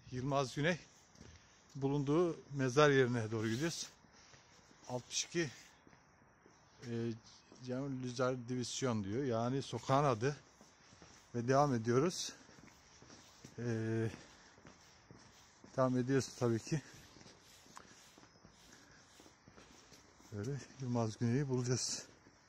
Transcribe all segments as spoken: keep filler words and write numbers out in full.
Yılmaz Güney bulunduğu mezar yerine doğru gidiyoruz. altmış iki e, Cem Lüzer Divisyon diyor. Yani sokağın adı. Ve devam ediyoruz. E, devam ediyoruz tabii ki. Böyle Yılmaz Güney'i bulacağız.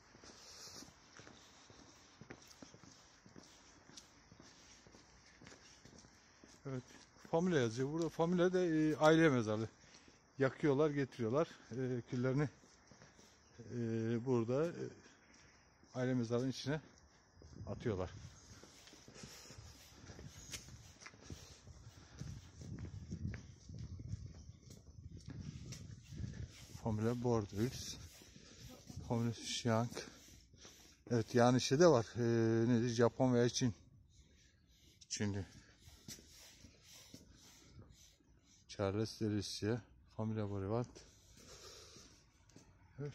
Evet. Familya yazıyor. Burada familya de e, aile mezarı. Yakıyorlar, getiriyorlar. E, küllerini e, burada e, aile mezarının içine atıyorlar. Familya Borders. Familya Xiang. Evet, yani şey de var. E, nedir? Japon veya Çin. Çinli. Charles Delicia. Familya Boulevard. Evet.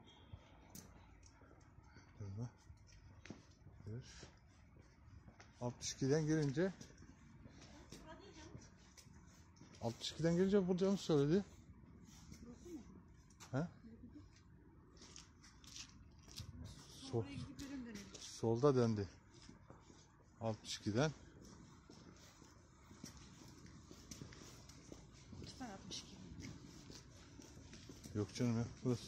Evet. altmış ikiden girince altmış ikiden girince bulacağımı söyledi. He? Sol, solda döndü. altmış ikiden. Yok canım ya, burası.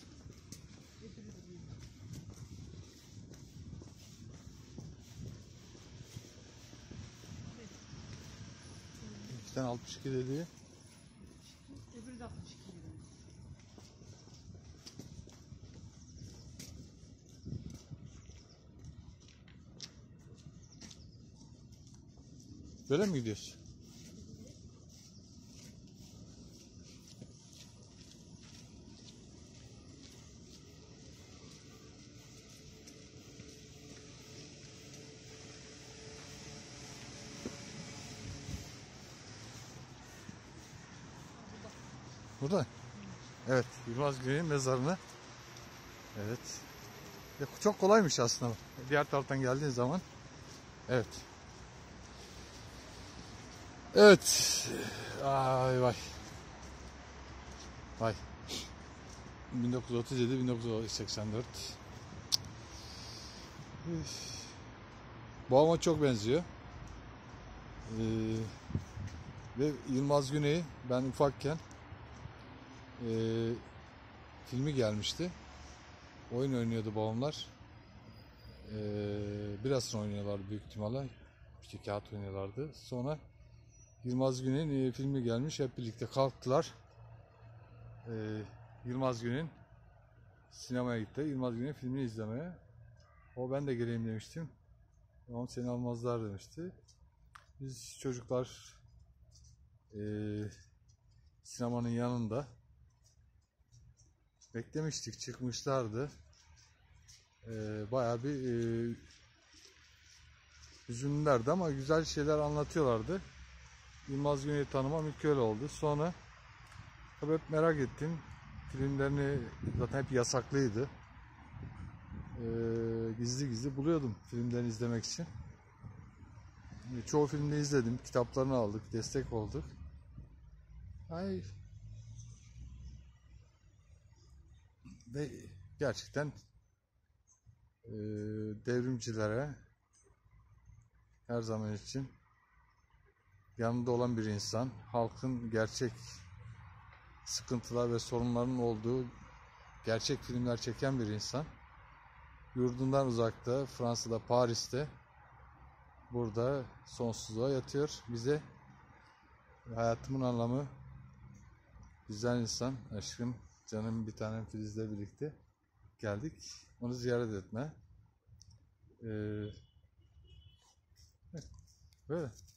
İkiden altmış iki dedi. Öbürü de altmış iki. Böyle mi gidiyoruz? Burada. Evet, Yılmaz Güney'in mezarını. Evet. Ya, çok kolaymış aslında. Diğer taraftan geldiğin zaman. Evet. Evet. Ay vay. Vay. bin dokuz yüz otuz yedi bin dokuz yüz seksen dört. Babama çok benziyor. Ee, ve Yılmaz Güney'i ben ufakken e, filmi gelmişti. Oyun oynuyordu babamlar. Ee, biraz sonra oynuyorlardı büyük ihtimalle. İşte kağıt oynuyorlardı. Sonra Yılmaz Güney'in e, filmi gelmiş. Hep birlikte kalktılar. Ee, Yılmaz Güney'in sinemaya gitti. Yılmaz Güney'in filmini izlemeye. O ben de geleyim demiştim. Ama seni almazlar demişti. Biz çocuklar e, sinemanın yanında beklemiştik. Çıkmışlardı. E, bayağı bir e, üzünlülerdi ama güzel şeyler anlatıyorlardı. Yılmaz Güney'i tanımam ilk öyle oldu. Sonra tabii hep merak ettim. Filmlerini zaten hep yasaklıydı. Ee, gizli gizli buluyordum filmlerini izlemek için. Çoğu filmde izledim. Kitaplarını aldık. Destek olduk. Ay. Ve gerçekten e, devrimcilere her zaman için yanında olan bir insan. Halkın gerçek sıkıntılar ve sorunların olduğu gerçek filmler çeken bir insan. Yurdundan uzakta, Fransa'da, Paris'te, burada sonsuzluğa yatıyor. Bize hayatımın anlamı, güzel insan, aşkım, canım bir tanem Filiz'le birlikte geldik. Onu ziyaret etme. Ee, evet, böyle.